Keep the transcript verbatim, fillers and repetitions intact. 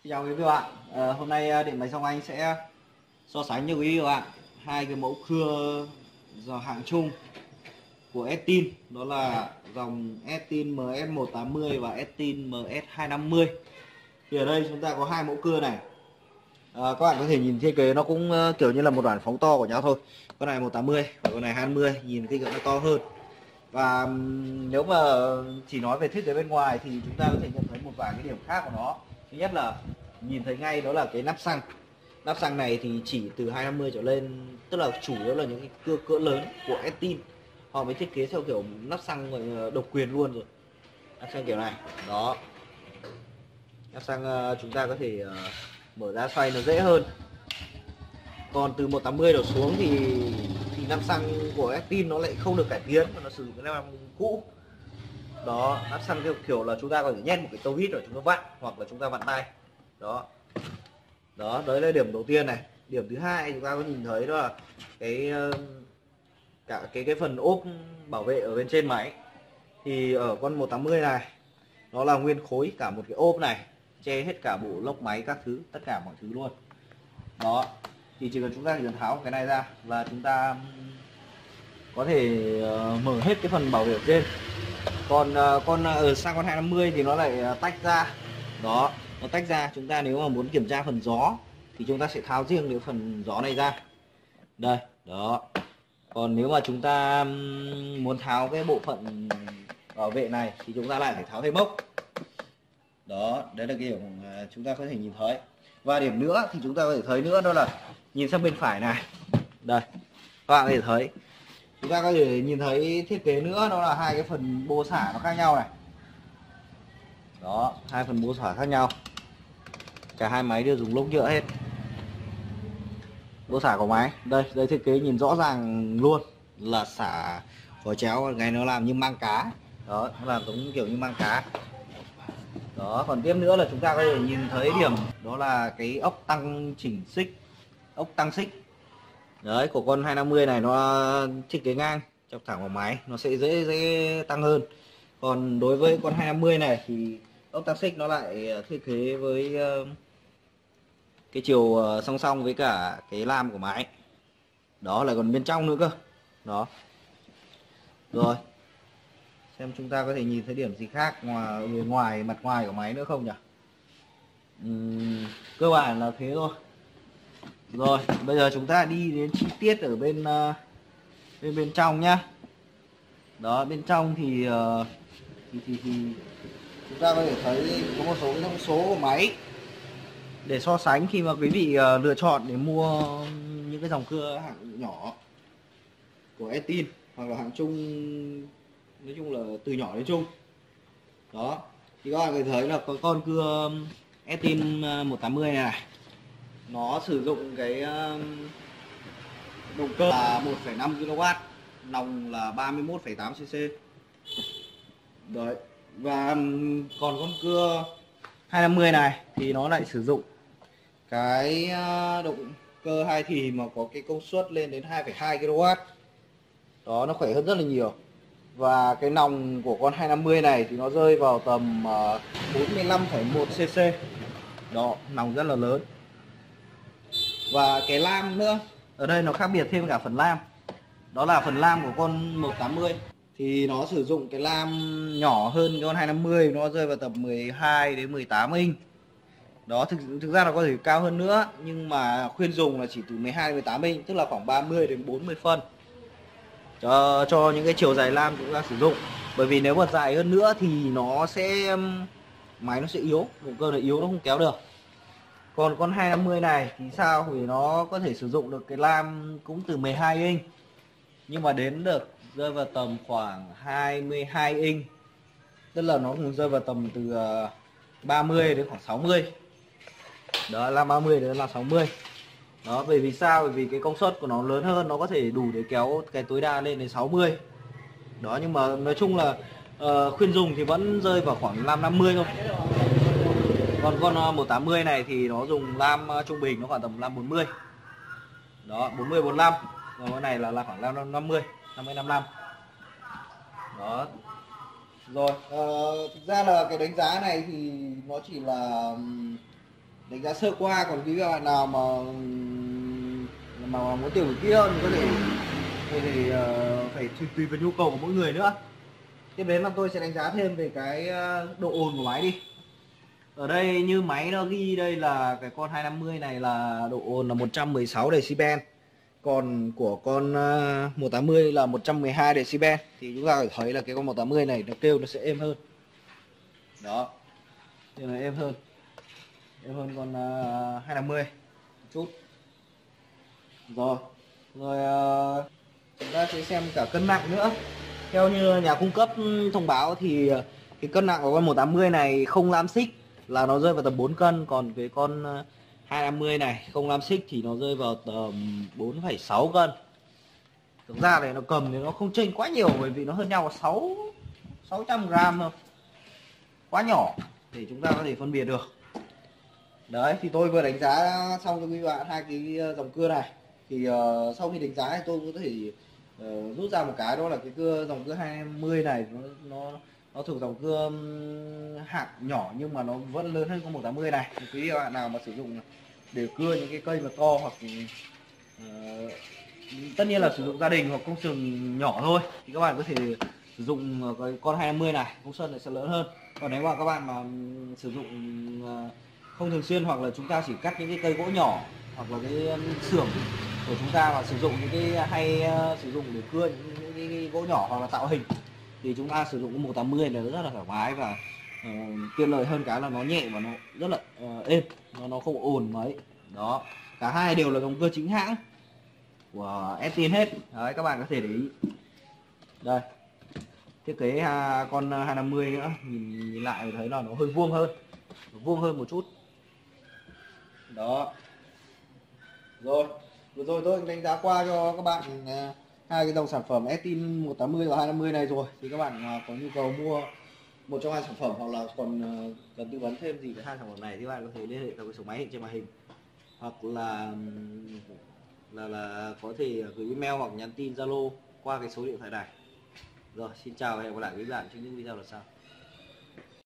Xin chào quý vị bạn. À, hôm nay à, điện máy Song Anh sẽ so sánh cho quý vị bạn hai cái mẫu cưa dòng hạng chung của Estin, đó là dòng Estin em ét một tám mươi và Estin em ét hai năm mươi. Thì ở đây chúng ta có hai mẫu cưa này. À, các bạn có thể nhìn thiết kế nó cũng uh, kiểu như là một đoạn phóng to của nhau thôi. Con này một tám mươi và con này hai năm mươi, nhìn cái cỡ nó to hơn. Và um, nếu mà chỉ nói về thiết kế bên ngoài thì chúng ta có thể nhận thấy một vài cái điểm khác của nó. Thứ nhất là nhìn thấy ngay đó là cái nắp xăng. Nắp xăng này thì chỉ từ hai năm mươi trở lên, tức là chủ yếu là những cái cưa cỡ lớn của Estin. Họ mới thiết kế theo kiểu nắp xăng độc quyền luôn rồi. Nắp xăng kiểu này, đó. Nắp xăng uh, chúng ta có thể uh, mở ra xoay nó dễ hơn. Còn từ một tám mươi đổ xuống thì thì nắp xăng của Estin nó lại không được cải tiến mà nó sử dụng cái nắp cũ. Đó, nắp xăng theo kiểu là chúng ta có thể nhét một cái tô hít rồi chúng ta vặn, hoặc là chúng ta vặn tay. Đó. Đó, đấy là điểm đầu tiên này. Điểm thứ hai chúng ta có nhìn thấy đó là cái cả cái cái phần ốp bảo vệ ở bên trên máy. Thì ở con một tám mươi này nó là nguyên khối cả một cái ốp này, che hết cả bộ lốc máy các thứ, tất cả mọi thứ luôn. Đó, thì chỉ cần chúng ta chỉ cần tháo cái này ra là chúng ta có thể uh, mở hết cái phần bảo vệ ở trên. Còn uh, con ở sang con hai năm mươi thì nó lại uh, tách ra. Đó, nó tách ra. Chúng ta nếu mà muốn kiểm tra phần gió thì chúng ta sẽ tháo riêng cái phần gió này ra. Đây, đó. Còn nếu mà chúng ta muốn tháo cái bộ phận bảo vệ này thì chúng ta lại phải tháo thêm mốc. Đó, đấy là cái điểm chúng ta có thể nhìn thấy. Và điểm nữa thì chúng ta có thể thấy nữa, đó là nhìn sang bên phải này. Đây, các bạn có thể thấy, chúng ta có thể nhìn thấy thiết kế nữa, đó là hai cái phần bô xả nó khác nhau này. Đó, hai phần bô xả khác nhau. Cả hai máy đều dùng lốp nhựa hết. Bô xả của máy, đây, đây thiết kế nhìn rõ ràng luôn là xả vỏ chéo, cái nó làm như mang cá. Đó, nó làm giống kiểu như mang cá. Đó, còn tiếp nữa là chúng ta có thể nhìn thấy điểm, đó là cái ốc tăng chỉnh xích, ốc tăng xích. Đấy, của con hai năm mươi này nó thiết kế ngang, chọc thẳng vào máy, nó sẽ dễ dễ tăng hơn. Còn đối với con hai năm mươi này thì ốc tăng xích nó lại thiết kế với cái chiều song song với cả cái lam của máy. Đó, là còn bên trong nữa cơ. Đó. Rồi. Xem chúng ta có thể nhìn thấy điểm gì khác ngoài ngoài mặt ngoài của máy nữa không nhỉ? Uhm, cơ bản là thế thôi. Rồi, bây giờ chúng ta đi đến chi tiết ở bên uh, bên bên trong nhá. Đó, bên trong thì, uh, thì thì thì chúng ta có thể thấy có một số cái thông số của máy để so sánh khi mà quý vị uh, lựa chọn để mua những cái dòng cưa hạng nhỏ của Estin hoặc là hạng trung, nói chung là từ nhỏ đến trung. Đó, thì các bạn có thể thấy là có con cưa Estin một tám mươi này, này nó sử dụng cái động cơ là một phẩy năm ki lô oát, nòng là ba mươi mốt phẩy tám xê xê. Đấy, và còn con cưa hai năm mươi này thì nó lại sử dụng cái động cơ hai thì mà có cái công suất lên đến hai phẩy hai ki lô oát. Đó, nó khỏe hơn rất là nhiều. Và cái nòng của con hai năm mươi này thì nó rơi vào tầm bốn mươi lăm phẩy một xê xê. Đó, nòng rất là lớn. Và cái lam nữa, ở đây nó khác biệt thêm cả phần lam. Đó là phần lam của con một tám mươi thì nó sử dụng cái lam nhỏ hơn cái con hai năm mươi, nó rơi vào tầm mười hai đến mười tám inch. Đó, thực, thực ra nó có thể cao hơn nữa, nhưng mà khuyên dùng là chỉ từ mười hai đến mười tám inch, tức là khoảng ba mươi đến bốn mươi phân. Cho, cho những cái chiều dài lam chúng ta sử dụng. Bởi vì nếu mà dài hơn nữa thì nó sẽ máy nó sẽ yếu, động cơ nó yếu, nó không kéo được. Còn con hai năm mươi này thì sao, thì nó có thể sử dụng được cái lam cũng từ mười hai inch, nhưng mà đến được rơi vào tầm khoảng hai mươi hai inch, tức là nó cũng rơi vào tầm từ ba mươi đến khoảng sáu mươi. Đó, lam ba mươi đến là sáu mươi. Đó, bởi vì sao? Bởi vì cái công suất của nó lớn hơn, nó có thể đủ để kéo cái tối đa lên đến sáu mươi. Đó, nhưng mà nói chung là uh, khuyên dùng thì vẫn rơi vào khoảng lam năm mươi thôi. Còn con uh, một tám mươi này thì nó dùng lam uh, trung bình nó khoảng tầm lam bốn mươi. Đó, bốn mươi bốn mươi lăm. Còn con này là, là khoảng lam năm mươi, năm mươi năm mươi lăm. Đó. Rồi, uh, thực ra là cái đánh giá này thì nó chỉ là đánh giá sơ qua, còn quý bạn nào mà mà muốn tìm hiểu kỹ hơn thì có thể thì, thì uh, phải tùy, tùy vào nhu cầu của mỗi người nữa. Tiếp đến là tôi sẽ đánh giá thêm về cái độ ồn của máy đi. Ở đây như máy nó ghi đây là cái con hai năm mươi này là độ ồn là một trăm mười sáu decibel, còn của con một tám mươi là một trăm mười hai decibel. Thì chúng ta phải thấy là cái con một tám mươi này nó kêu nó sẽ êm hơn. Đó, thì nó êm hơn êm hơn con hai năm mươi một chút. Rồi, rồi uh, chúng ta sẽ xem cả cân nặng nữa. Theo như nhà cung cấp thông báo thì cái cân nặng của con một tám mươi này không lam xích là nó rơi vào tầm bốn cân, còn cái con hai năm mươi này không lam xích thì nó rơi vào tầm bốn phẩy sáu cân. Thực ra này nó cầm thì nó không chênh quá nhiều, bởi vì nó hơn nhau có sáu trăm gram thôi, quá nhỏ để chúng ta có thể phân biệt được. Đấy, thì tôi vừa đánh giá xong cho các bạn hai cái dòng cưa này. Thì uh, sau khi đánh giá thì tôi có thể uh, rút ra một cái, đó là cái cưa dòng cưa hai mươi này nó nó nó thuộc dòng cưa hạng nhỏ nhưng mà nó vẫn lớn hơn con một tám mươi này. Thì quý bạn nào mà sử dụng để cưa những cái cây mà to, hoặc uh, tất nhiên là sử dụng gia đình hoặc công trường nhỏ thôi, thì các bạn có thể sử dụng cái con hai năm mươi này, công suất này sẽ lớn hơn. Còn nếu mà các bạn mà sử dụng uh, không thường xuyên, hoặc là chúng ta chỉ cắt những cái cây gỗ nhỏ, hoặc là cái xưởng của chúng ta mà sử dụng những cái hay uh, sử dụng để cưa những, những, những cái gỗ nhỏ hoặc là tạo hình, thì chúng ta sử dụng cái một tám mươi này rất là thoải mái và uh, tiện lợi hơn cái là nó nhẹ và nó rất là uh, êm, nó nó không ồn mấy. Đó, cả hai đều là dòng cưa chính hãng của Estin hết. Đấy, các bạn có thể để ý đây, thiết kế ha, con hai năm mươi nữa, nhìn, nhìn lại thấy là nó hơi vuông hơn, nó vuông hơn một chút. Đó, rồi vừa rồi tôi đánh giá qua cho các bạn uh, hai cái dòng sản phẩm Estin một tám mươi và hai năm mươi này rồi. Thì các bạn uh, có nhu cầu mua một trong hai sản phẩm, hoặc là còn uh, cần tư vấn thêm gì về hai sản phẩm này, thì các bạn có thể liên hệ theo cái số máy hiện trên màn hình, hoặc là là là có thể gửi email hoặc nhắn tin Zalo qua cái số điện thoại này. Rồi, xin chào và hẹn gặp lại các bạn trong những video lần sau.